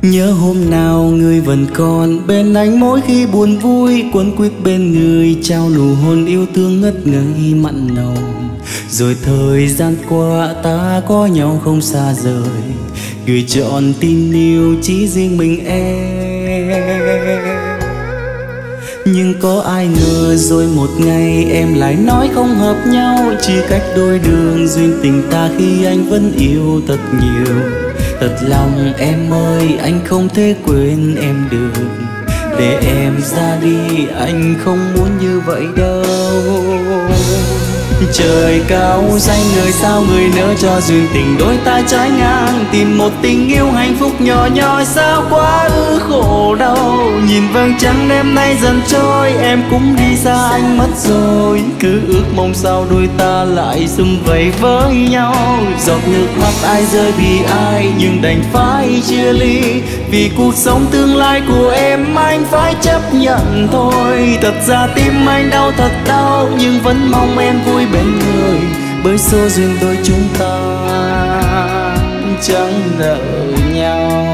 Nhớ hôm nào người vẫn còn bên anh, mỗi khi buồn vui quấn quýt bên người, trao nụ hôn yêu thương ngất ngây mặn nồng. Rồi thời gian qua ta có nhau không xa rời, gửi trọn tin yêu chỉ riêng mình em. Nhưng có ai ngờ rồi một ngày em lại nói không hợp nhau, chỉ cách đôi đường duyên tình ta khi anh vẫn yêu thật nhiều. Thật lòng em ơi, anh không thể quên em được, để em ra đi anh không muốn như vậy đâu. Trời cao xanh người sao người nỡ cho duyên tình đôi ta trái ngang, tìm một tình yêu hạnh phúc nhỏ nhoi sao quá ư khổ đau. Nhìn vầng trăng đêm nay dần trôi, em cũng đi xa anh mất rồi, cứ ước mong sao đôi ta lại sum vầy với nhau. Giọt nước mắt ai rơi vì ai nhưng đành phải chia ly, vì cuộc sống tương lai của em anh phải chấp nhận thôi. Thật ra tim anh đau thật đau, nhưng vẫn mong em vui bên người, bởi số duyên đôi chúng ta chẳng nợ nhau.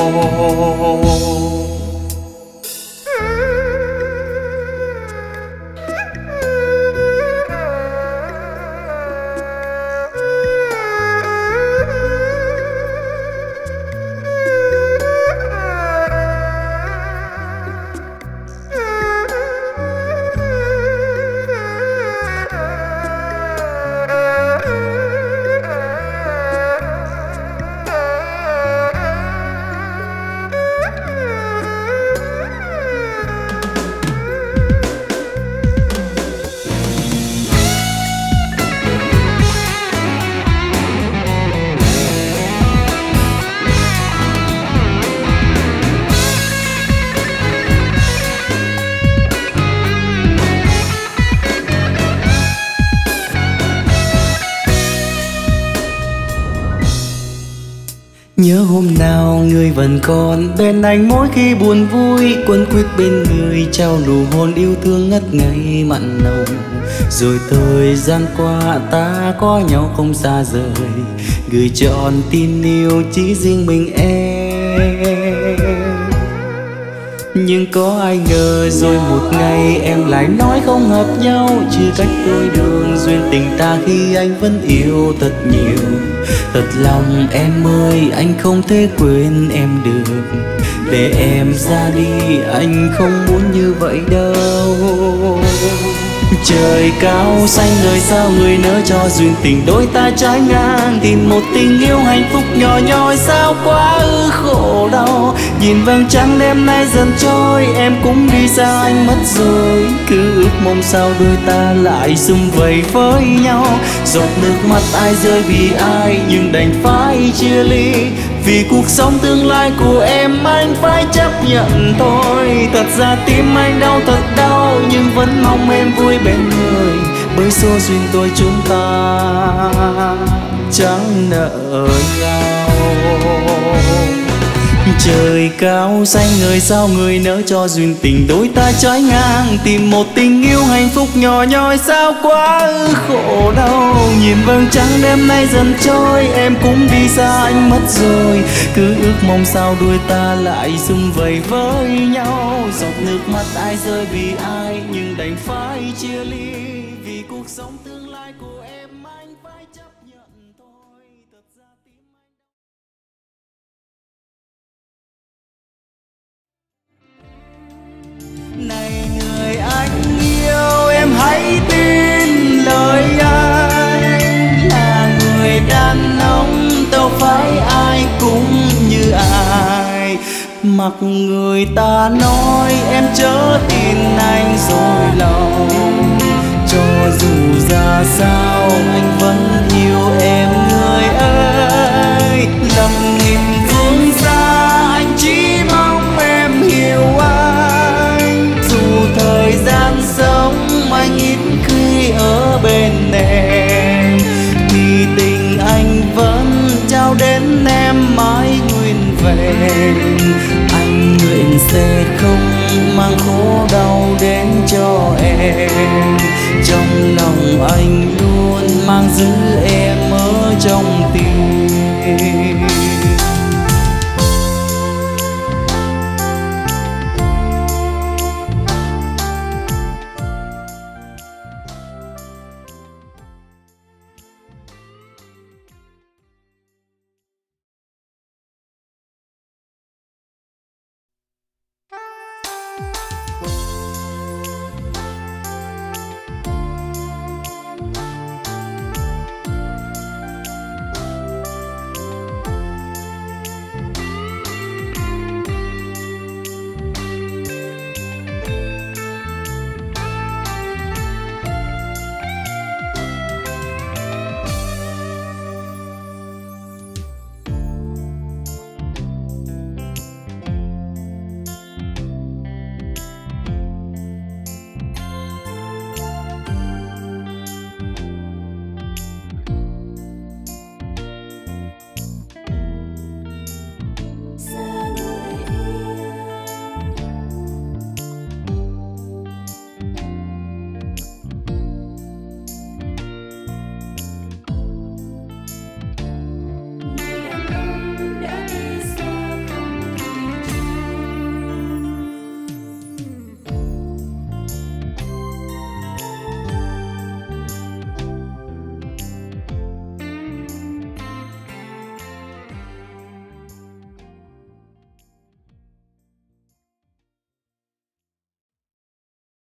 Nhớ hôm nào người vẫn còn bên anh, mỗi khi buồn vui quấn quýt bên người, trao nụ hôn yêu thương ngất ngây mặn nồng. Rồi thời gian qua ta có nhau không xa rời, gửi trọn tin yêu chỉ riêng mình em. Nhưng có ai ngờ rồi một ngày em lại nói không hợp nhau, chia cách đôi đường duyên tình ta khi anh vẫn yêu thật nhiều. Thật lòng em ơi, anh không thể quên em được, để em ra đi anh không muốn như vậy đâu. Trời cao xanh người sao người nỡ cho duyên tình đôi ta trái ngang, tìm một tình yêu hạnh phúc nhỏ nhoi sao quá ư khổ đau. Nhìn vầng trăng đêm nay dần trôi, em cũng đi xa anh mất rồi, cứ ước mong sao đôi ta lại sum vầy với nhau. Giọt nước mắt ai rơi vì ai nhưng đành phải chia ly, vì cuộc sống tương lai của em anh phải chấp nhận thôi. Thật ra tim anh đau thật đau, nhưng vẫn mong em vui bên người, bởi số duyên đôi chúng ta chẳng nợ nhau. Trời cao xanh người sao người nỡ cho duyên tình đôi ta trái ngang, tìm một tình yêu hạnh phúc nhỏ nhoi sao quá ư khổ đau. Nhìn vầng trăng đêm nay dần trôi, em cũng đi xa anh mất rồi, cứ ước mong sao đôi ta lại sum vầy với nhau. Giọt nước mắt ai rơi vì ai nhưng đành phải chia ly, vì cuộc sống tương lai của em anh phải chấp nhận thôi. Thật ra tim này người anh yêu, em hãy tin lời anh, là người đàn ông đâu phải ai cũng như ai. Mặc người ta nói em chớ tin anh dối lòng, cho dù ra sao anh vẫn yêu em người ơi. Lầm nhìn phương xa anh chỉ mong em hiểu anh, dù thời gian sống anh ít khi ở bên em, thì tình anh vẫn trao đến em mãi nguyên vẹn. Anh nguyện sẽ không mang khổ đau đến cho em, trong lòng anh luôn mang giữ em ở trong tim.